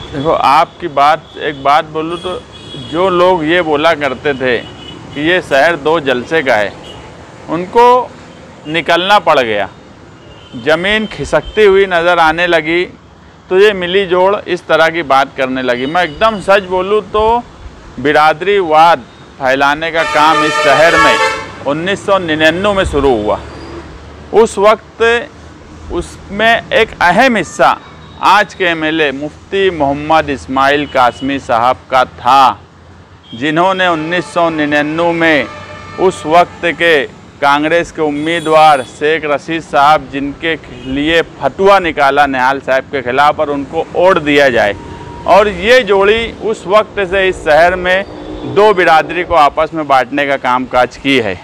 देखो, आपकी बात एक बात बोलूँ तो जो लोग ये बोला करते थे कि ये शहर दो जलसे का है, उनको निकलना पड़ गया। ज़मीन खिसकती हुई नज़र आने लगी तो ये मिली जोड़ इस तरह की बात करने लगी। मैं एकदम सच बोलूँ तो बिरादरीवाद फैलाने का काम इस शहर में 1999 में शुरू हुआ। उस वक्त उसमें एक अहम हिस्सा आज के एमएलए मुफ्ती मोहम्मद इस्माइल कासमी साहब का था, जिन्होंने 1999 में उस वक्त के कांग्रेस के उम्मीदवार शेख रशीद साहब, जिनके लिए फतवा निकाला निहाल साहब के खिलाफ और उनको वोट दिया जाए। और ये जोड़ी उस वक्त से इस शहर में दो बिरादरी को आपस में बांटने का कामकाज की है।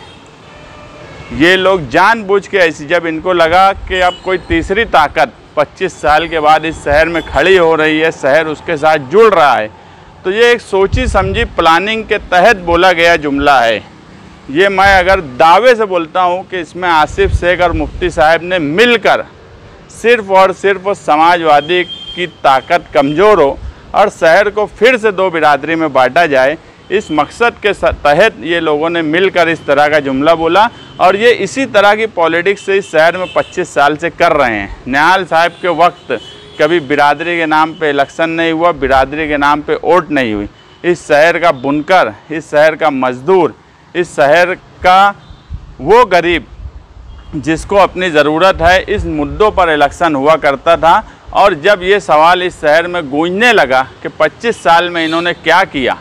ये लोग जानबूझ के ऐसी, जब इनको लगा कि अब कोई तीसरी ताकत 25 साल के बाद इस शहर में खड़ी हो रही है, शहर उसके साथ जुड़ रहा है, तो ये एक सोची समझी प्लानिंग के तहत बोला गया जुमला है। ये मैं अगर दावे से बोलता हूँ कि इसमें आसिफ शेख और मुफ्ती साहब ने मिलकर सिर्फ़ और सिर्फ समाजवादी की ताकत कमज़ोर हो और शहर को फिर से दो बिरादरी में बांटा जाए, इस मकसद के तहत ये लोगों ने मिलकर इस तरह का जुमला बोला। और ये इसी तरह की पॉलिटिक्स से इस शहर में 25 साल से कर रहे हैं। निहाल साहब के वक्त कभी बिरादरी के नाम पे इलेक्शन नहीं हुआ, बिरादरी के नाम पे वोट नहीं हुई। इस शहर का बुनकर, इस शहर का मज़दूर, इस शहर का वो गरीब जिसको अपनी ज़रूरत है, इस मुद्दों पर इलेक्शन हुआ करता था। और जब ये सवाल इस शहर में गूंजने लगा कि 25 साल में इन्होंने क्या किया,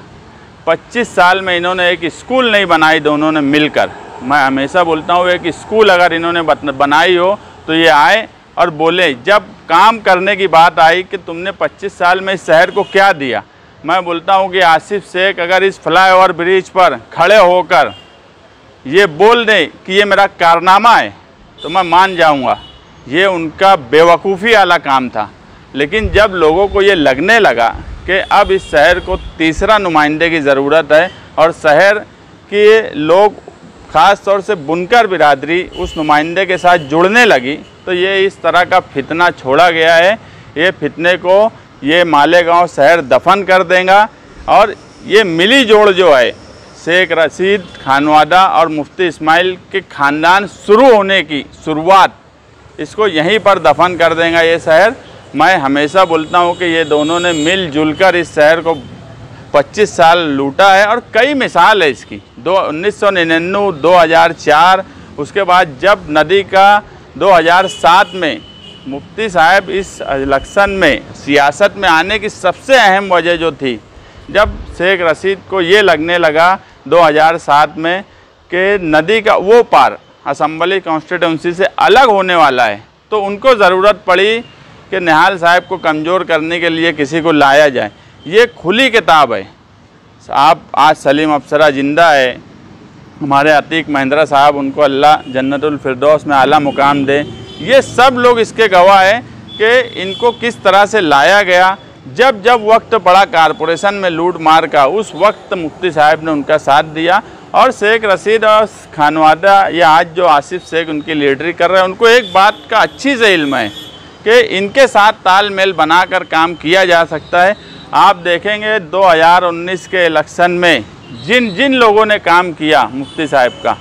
25 साल में इन्होंने एक स्कूल नहीं बनाई दोनों ने मिलकर। मैं हमेशा बोलता हूँ एक स्कूल अगर इन्होंने बनाई हो तो ये आए और बोले। जब काम करने की बात आई कि तुमने 25 साल में इस शहर को क्या दिया, मैं बोलता हूँ कि आसिफ शेख अगर इस फ्लाईओवर ब्रिज पर खड़े होकर ये बोल दें कि ये मेरा कारनामा है तो मैं मान जाऊँगा। ये उनका बेवकूफ़ी वाला काम था। लेकिन जब लोगों को ये लगने लगा कि अब इस शहर को तीसरा नुमाइंदे की ज़रूरत है और शहर के लोग ख़ास तौर से बुनकर बिरादरी उस नुमाइंदे के साथ जुड़ने लगी, तो ये इस तरह का फितना छोड़ा गया है। ये फितने को ये मालेगांव शहर दफन कर देगा। और ये मिली जोड़ जो है शेख रशीद, खानवादा और मुफ्ती इस्माइल के ख़ानदान शुरू होने की शुरुआत, इसको यहीं पर दफन कर देगा ये शहर। मैं हमेशा बोलता हूँ कि ये दोनों ने मिलजुल कर इस शहर को 25 साल लूटा है। और कई मिसाल है इसकी, 1999, 2004, उसके बाद जब नदी का 2007 में मुफ्ती साहब इस इलेक्शन में सियासत में आने की सबसे अहम वजह जो थी, जब शेख रशीद को ये लगने लगा 2007 में कि नदी का वो पार असम्बली कॉन्स्टिट्यूंसी से अलग होने वाला है, तो उनको ज़रूरत पड़ी कि निहाल साहब को कमज़ोर करने के लिए किसी को लाया जाए। ये खुली किताब है। आप आज सलीम अफसरा ज़िंदा है, हमारे अतीक महिंद्रा साहब, उनको अल्लाह जन्नतुल फिरदौस में आला मुकाम दे। ये सब लोग इसके गवाह हैं कि इनको किस तरह से लाया गया। जब जब वक्त पड़ा कारपोरेशन में लूट मार का, उस वक्त मुफ्ती साहब ने उनका साथ दिया। और शेख रशीद और खानवादा या आज जो आसिफ शेख उनकी लीडरी कर रहे हैं, उनको एक बात का अच्छी से इल्म है कि इनके साथ तालमेल बनाकर काम किया जा सकता है। आप देखेंगे 2019 के इलेक्शन में जिन जिन लोगों ने काम किया मुफ्ती साहब का,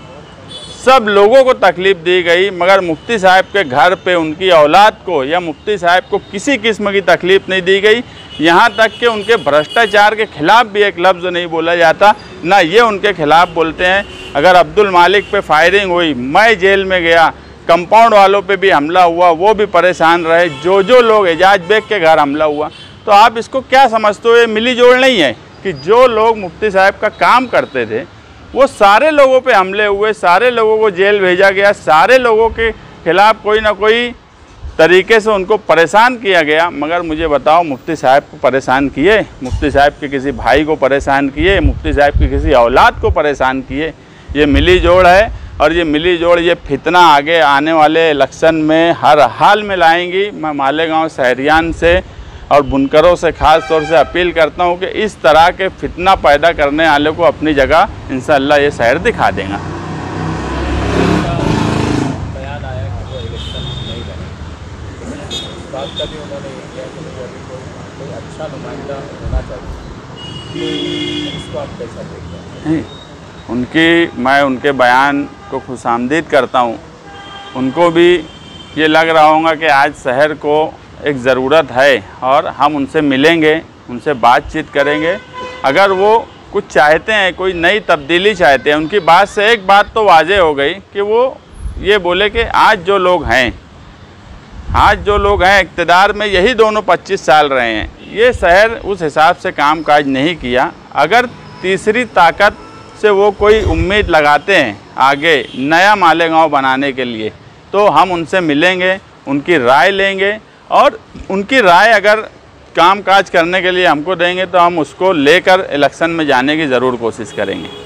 सब लोगों को तकलीफ़ दी गई, मगर मुफ्ती साहब के घर पे उनकी औलाद को या मुफ्ती साहब को किसी किस्म की तकलीफ़ नहीं दी गई। यहाँ तक कि उनके भ्रष्टाचार के ख़िलाफ़ भी एक लफ्ज़ नहीं बोला जाता, ना ये उनके ख़िलाफ़ बोलते हैं। अगर अब्दुल मालिक पे फायरिंग हुई, मैं जेल में गया, कंपाउंड वालों पे भी हमला हुआ, वो भी परेशान रहे, जो लोग एजाज बेग के घर हमला हुआ, तो आप इसको क्या समझते हो? ये मिली जोड़ नहीं है कि जो लोग मुफ्ती साहब का काम करते थे वो सारे लोगों पे हमले हुए, सारे लोगों को जेल भेजा गया, सारे लोगों के खिलाफ़ कोई ना कोई तरीके से उनको परेशान किया गया। मगर मुझे बताओ, मुफ्ती साहब को परेशान किए? मुफ्ती साहब के किसी भाई को परेशान किए? मुफ्ती साहब की किसी औलाद को परेशान किए? ये मिली जोड़ है। और ये मिली जोड़, ये फितना आगे आने वाले इलेक्शन में हर हाल में लाएंगी। मैं मालेगांव शहरियान से और बुनकरों से ख़ास तौर से अपील करता हूँ कि इस तरह के फितना पैदा करने वाले को अपनी जगह इंशाअल्लाह ये शहर दिखा देगा। बयान आया कि वो इलेक्शन नहीं करेंगे, बात कभी उन्होंने ये किया कि अभी कोई कोई अच्छा नुमाइंदा होना चाहिए, इसको आप कैसा देखते हैं? मैं उनके बयान को खुशामदीद करता हूँ। उनको भी ये लग रहा होगा कि आज शहर को एक ज़रूरत है और हम उनसे मिलेंगे, उनसे बातचीत करेंगे। अगर वो कुछ चाहते हैं, कोई नई तब्दीली चाहते हैं, उनकी बात से एक बात तो वाज़ेह हो गई कि वो ये बोले कि आज जो लोग हैं इक़्तिदार में, यही दोनों 25 साल रहे हैं, ये शहर उस हिसाब से काम काज नहीं किया। अगर तीसरी ताकत से वो कोई उम्मीद लगाते हैं आगे नया मालेगांव बनाने के लिए, तो हम उनसे मिलेंगे, उनकी राय लेंगे और उनकी राय अगर काम काज करने के लिए हमको देंगे तो हम उसको लेकर इलेक्शन में जाने की ज़रूर कोशिश करेंगे।